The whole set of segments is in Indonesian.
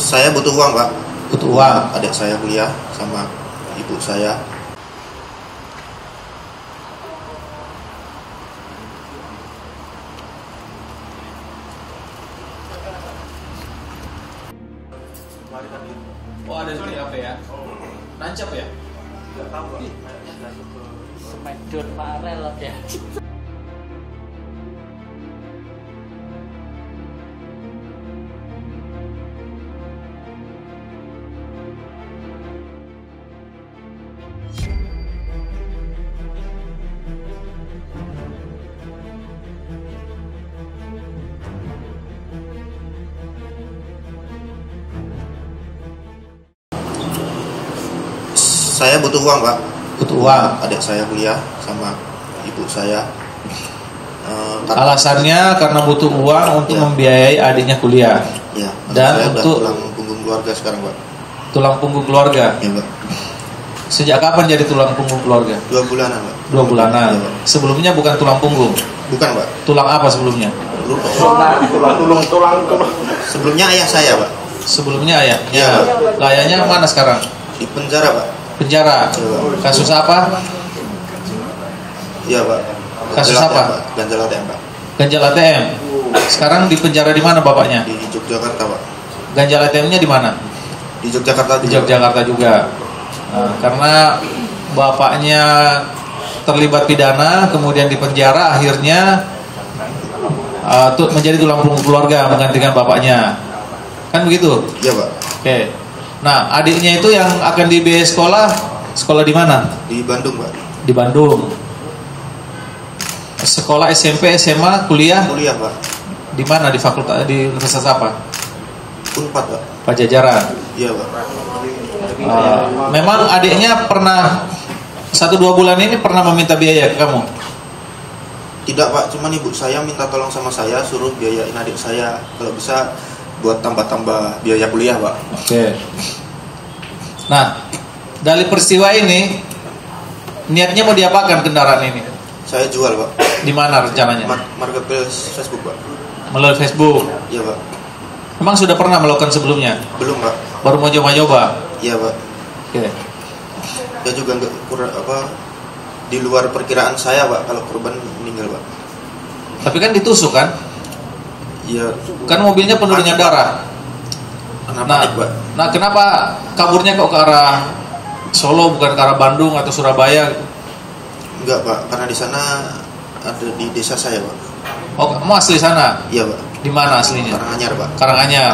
Saya butuh uang, Pak. Butuh uang. Adik saya kuliah sama ibu saya. Oh, ada di TKP ya? Nancap ya? Enggak tahu, Pak. Smackdown Farel ya. Saya butuh uang, Pak. Butuh uang. Adik saya kuliah sama ibu saya. Alasannya karena butuh uang untuk Ya. membiayai adiknya kuliah. Ya, Dan saya udah untuk tulang punggung keluarga sekarang, Pak. tulang punggung keluarga. Ya, Pak. Sejak kapan jadi tulang punggung keluarga? 2 bulanan, Pak. 2 bulanan. Ya, Pak. Sebelumnya bukan tulang punggung. Bukan, Pak. Tulang apa sebelumnya? Tulang. Sebelumnya ayah saya, Pak. Sebelumnya ayahnya. Ya. Ayahnya mana sekarang? Di penjara, Pak. Penjara. Kasus apa? Iya, Pak. Kasus Ganjal apa? ATM, Pak. Ganjal ATM, Pak. Ganjal ATM. Sekarang di penjara di mana bapaknya? Di Yogyakarta, Pak. Ganjal ATM-nya di mana? Di Yogyakarta. Di Yogyakarta juga. Nah, karena bapaknya terlibat pidana, kemudian di penjara, akhirnya menjadi tulang punggung keluarga menggantikan bapaknya. Kan begitu? Iya, Pak. Oke. Nah, adiknya itu yang akan dibiayai sekolah di mana? Di Bandung, Pak. Di Bandung. Sekolah SMP, SMA, kuliah Kuliah, Pak. di mana? Di fakultas, di universitas apa? Unpad, Pak. Pajajaran. Iya, Pak. Memang adiknya pernah 1-2 bulan ini pernah meminta biaya ke kamu? Tidak, Pak. Cuman ibu saya minta tolong sama saya, suruh biayain adik saya. Kalau bisa buat tambah-tambah biaya kuliah, Pak. Oke. Nah, dari peristiwa ini niatnya mau diapakan kendaraan ini? Saya jual, Pak. Di mana rencananya? Marketplace Facebook, Pak. Melalui Facebook. Iya, Pak. Memang sudah pernah melakukan sebelumnya? Belum, Pak. Baru mau coba-coba? Iya, Pak. Oke. Ya juga nggak di luar perkiraan saya, Pak, kalau korban meninggal, Pak. Tapi kan ditusuk kan? Iya. Kan mobilnya penuh dengan darah. Karena Nah, panik, Pak. nah kenapa kaburnya kok ke arah Solo bukan ke arah Bandung atau Surabaya? Enggak, Pak. Karena di sana ada di desa saya, Pak. Oh, kamu asli sana? Iya, Pak. Di mana aslinya? Karanganyar, Pak. Karanganyar.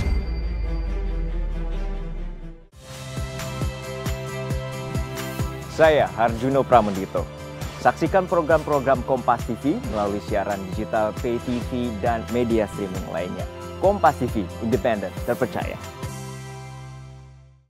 Saya Harjuno Pramendito. Saksikan program-program Kompas TV melalui siaran digital, pay TV, dan media streaming lainnya. Kompas TV, independen, terpercaya.